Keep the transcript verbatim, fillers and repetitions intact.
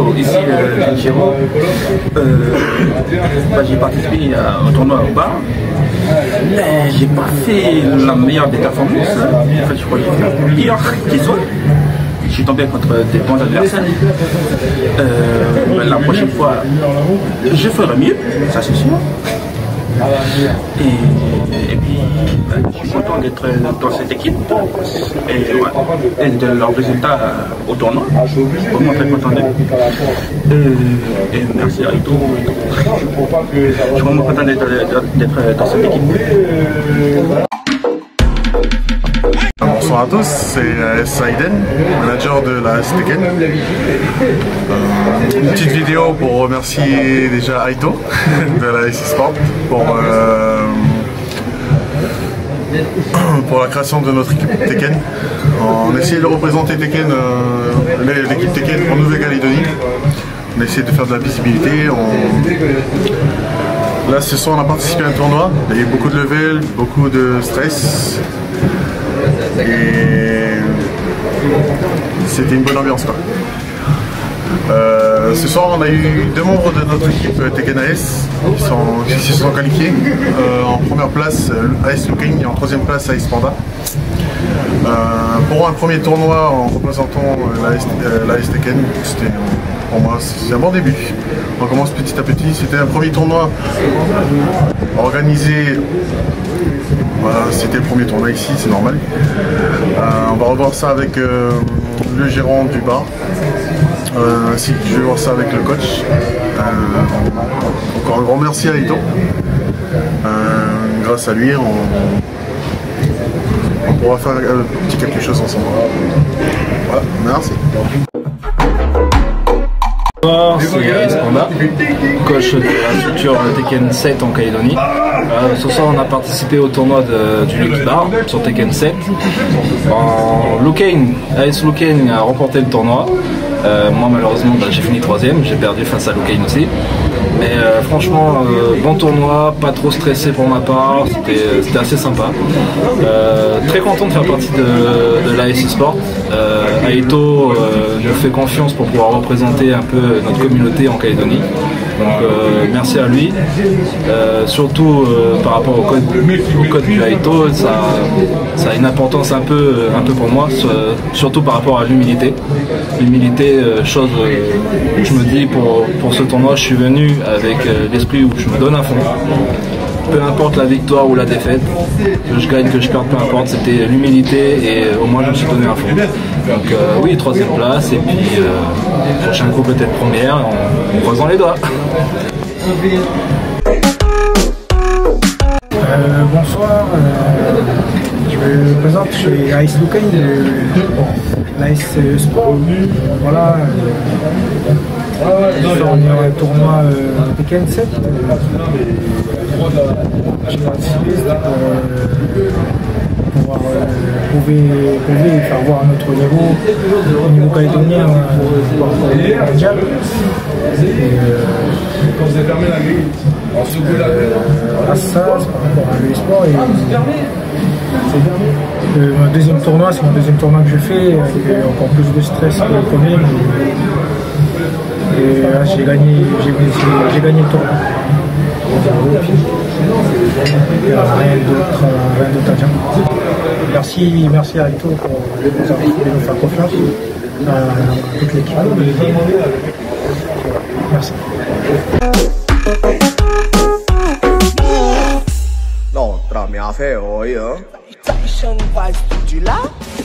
ici euh, Giro. Euh, bah, j'ai participé à, au tournoi au bar. Mais j'ai pas fait la meilleure des performances. En fait, je crois que j'ai fait le pire qui soit. Je suis tombé contre des bons adversaires. Euh, bah, la prochaine fois, je ferai mieux, ça c'est sûr. Et, et puis, bah, je suis content d'être dans cette équipe et, ouais, et de leurs résultats au tournoi. Je suis vraiment très content d'eux. Et, et merci à Ito. Je suis vraiment content d'être dans cette équipe. Bonsoir à tous, c'est Saïden, manager de la S Tekken. Euh, une petite vidéo pour remercier déjà Aito de la S Sport pour, euh, pour la création de notre équipe Tekken. On essaie de représenter Tekken, euh, l'équipe Tekken en Nouvelle-Calédonie. On essaie de faire de la visibilité. On... Là ce soir on a participé à un tournoi, il y a eu beaucoup de level, beaucoup de stress. Et c'était une bonne ambiance quoi. Euh, ce soir on a eu deux membres de notre équipe Tekken A S qui, sont, qui se sont qualifiés. Euh, en première place A S Looking et en troisième place A S Panda. Euh, pour un premier tournoi en représentant l'A S Tekken, c'était pour moi c'est un bon début. On commence petit à petit, c'était un premier tournoi organisé. Voilà, c'était le premier tournoi ici, c'est normal. Euh, on va revoir ça avec euh, le gérant du bar, euh, ainsi que je vais voir ça avec le coach. Euh, encore un grand merci à Ito. Euh, grâce à lui, on, on pourra faire un petit quelque chose ensemble. Voilà, merci. Bonsoir, c'est A S Panda, coach de la structure Tekken sept en Calédonie. Euh, ce soir on a participé au tournoi de, du Lucky Bar sur Tekken sept. En Lukane, A S Lukane a remporté le tournoi. Euh, moi malheureusement bah, j'ai fini troisième, j'ai perdu face à Lukane aussi. Mais euh, franchement, euh, bon tournoi, pas trop stressé pour ma part, c'était assez sympa. Euh, très content de faire partie de, de l'A S Sport. Euh, Aito euh, nous fait confiance pour pouvoir représenter un peu notre communauté en Calédonie. Donc euh, merci à lui. Euh, surtout euh, par rapport au code, au code du Aito, ça, ça a une importance un peu, un peu pour moi, surtout par rapport à l'humilité. L'humilité, euh, chose où je me dis pour, pour ce tournoi, je suis venu avec euh, l'esprit où je me donne à fond. Peu importe la victoire ou la défaite, que je gagne, que je perde, peu importe, c'était l'humilité et euh, au moins je me suis donné à fond. Donc euh, oui, troisième place et puis euh, prochain coup peut-être première, en, en croisant les doigts. Euh, bonsoir, euh, je me présente chez A S Lukane, l'A S Sport. Voilà, euh, on est un tournoi euh, Tekken sept. J'ai participé pour euh, pouvoir euh, prouver, prouver et faire voir notre niveau au niveau calédonien euh, par rapport au niveau mondial. Et, euh, Euh, à ça, par rapport à l'e-sport et euh, mon deuxième tournoi, c'est mon deuxième tournoi que je fais avec encore plus de stress que le premier. Et là, j'ai gagné, j'ai gagné le tournoi. Rien d'autre à dire. Merci, merci à Ito pour nous faire confiance, à toute l'équipe. Merci. L'autre mi ha feo io.